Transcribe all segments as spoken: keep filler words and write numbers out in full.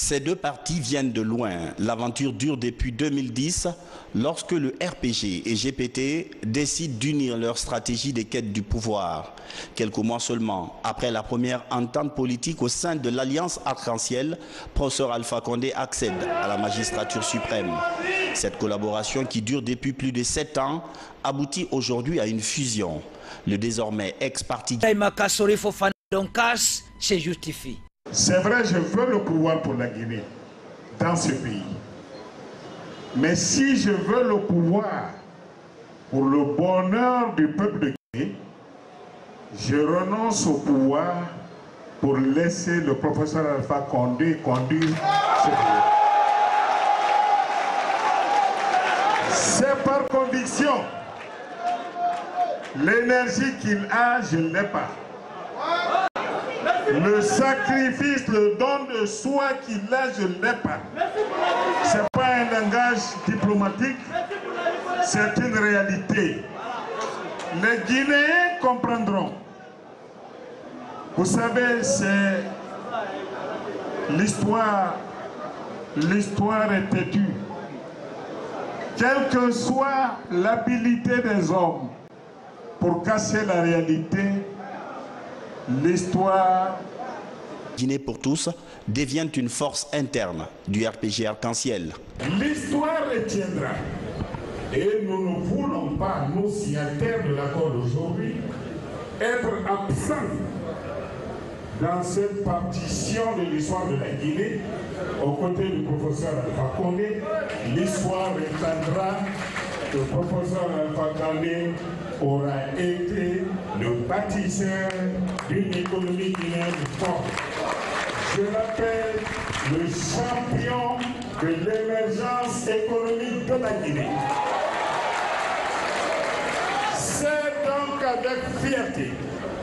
Ces deux partis viennent de loin. L'aventure dure depuis deux mille dix, lorsque le R P G et G P T décident d'unir leur stratégie des quêtes du pouvoir. Quelques mois seulement après la première entente politique au sein de l'Alliance Arc-en-Ciel, professeur Alpha Condé accède à la magistrature suprême. Cette collaboration, qui dure depuis plus de sept ans, aboutit aujourd'hui à une fusion. Le désormais ex-parti se justifie. C'est vrai, je veux le pouvoir pour la Guinée, dans ce pays. Mais si je veux le pouvoir pour le bonheur du peuple de Guinée, je renonce au pouvoir pour laisser le professeur Alpha Condé conduire ce pays. C'est par conviction. L'énergie qu'il a, je ne l'ai pas. Le sacrifice, le don de soi qu'il a, je ne l'ai pas. Ce n'est pas un langage diplomatique, c'est une réalité. Les Guinéens comprendront. Vous savez, c'est l'histoire. L'histoire est têtue. Quelle que soit l'habilité des hommes pour casser la réalité, l'histoire Guinée pour tous devient une force interne du R P G Arc-en-Ciel. L'histoire retiendra. Et nous ne voulons pas, nous signataires de l'accord d'aujourd'hui, être absents dans cette partition de l'histoire de la Guinée, aux côtés du professeur Alpha Condé. L'histoire retiendra que le professeur Alpha Condé aura été le bâtisseur d'une économie guinéenne forte. Je l'appelle le champion de l'émergence économique de la Guinée. C'est donc avec fierté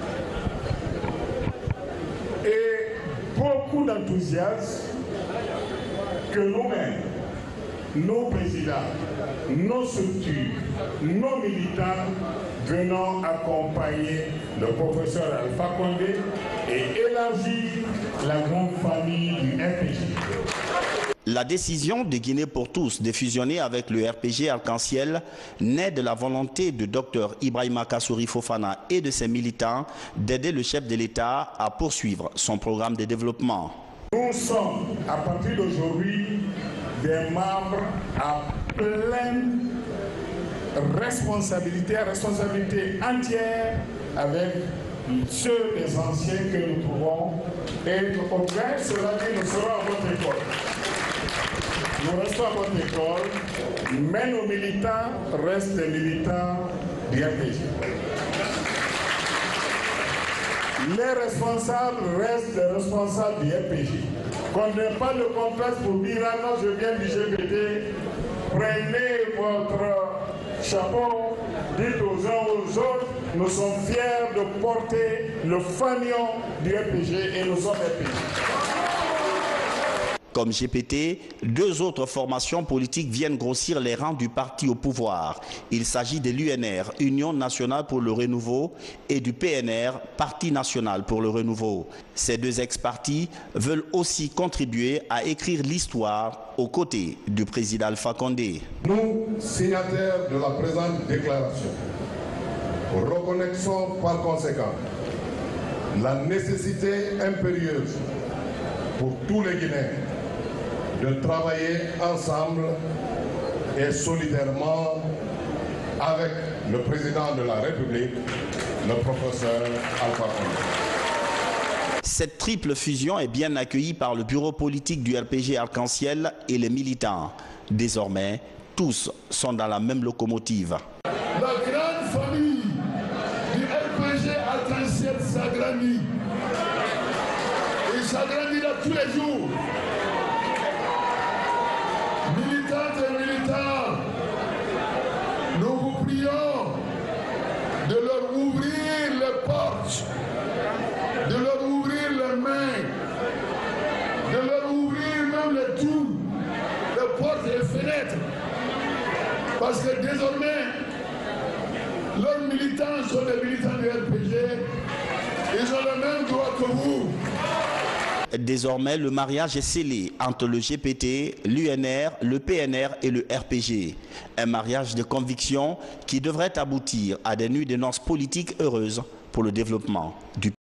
et beaucoup d'enthousiasme que nous-mêmes, nos présidents, nos structures, nos militants venons accompagner le professeur Alpha Condé et élargir la grande famille du R P G. La décision de Guinée pour tous de fusionner avec le R P G Arc-en-Ciel naît de la volonté de Dr Ibrahima Kassory Fofana et de ses militants d'aider le chef de l'État à poursuivre son programme de développement. Nous sommes, à partir d'aujourd'hui, des membres à pleine responsabilité, responsabilité entière avec ceux des anciens que nous trouvons. Et au gré, cela dit, nous serons à votre école. Nous restons à votre école, mais nos militants restent des militants du R P G. Les responsables restent des responsables du R P G. Qu'on n'ait pas de complexe pour dire ah non, je viens du G P T, prenez votre chapeau, dites aux uns aux autres, nous sommes fiers de porter le fanion du R P G et nous sommes R P G. Comme G P T, deux autres formations politiques viennent grossir les rangs du parti au pouvoir. Il s'agit de l'U N R, Union nationale pour le renouveau, et du P N R, Parti national pour le renouveau. Ces deux ex-partis veulent aussi contribuer à écrire l'histoire aux côtés du président Alpha Condé. Nous, signataires de la présente déclaration, reconnaissons par conséquent la nécessité impérieuse pour tous les Guinéens de travailler ensemble et solidairement avec le président de la République, le professeur Alpha Condé. Cette triple fusion est bien accueillie par le bureau politique du R P G Arc-en-Ciel et les militants. Désormais, tous sont dans la même locomotive. La grande famille du R P G Arc-en-Ciel s'agrandit. Il s'agrandira tous les jours. Militantes et militants, nous vous prions de leur ouvrir les portes, de leur ouvrir les mains, de leur ouvrir même les trous, les portes et les fenêtres. Parce que désormais, leurs militants sont des militants du R P G, ils ont le même droit que vous. désormais, le mariage est scellé entre le G P T, l'U N R, le P N R et le R P G. Un mariage de conviction qui devrait aboutir à des nuits de noces politiques heureuses pour le développement du pays.